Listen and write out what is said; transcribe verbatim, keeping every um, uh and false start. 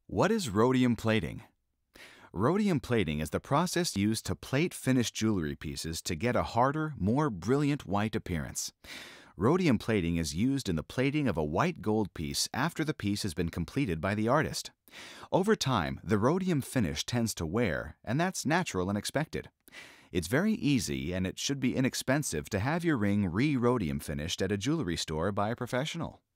What is rhodium plating? Rhodium plating is the process used to plate finished jewelry pieces to get a harder, more brilliant white appearance. Rhodium plating is used in the plating of a white gold piece after the piece has been completed by the artist. Over time, the rhodium finish tends to wear, and that's natural and expected. It's very easy, and it should be inexpensive to have your ring re-rhodium finished at a jewelry store by a professional.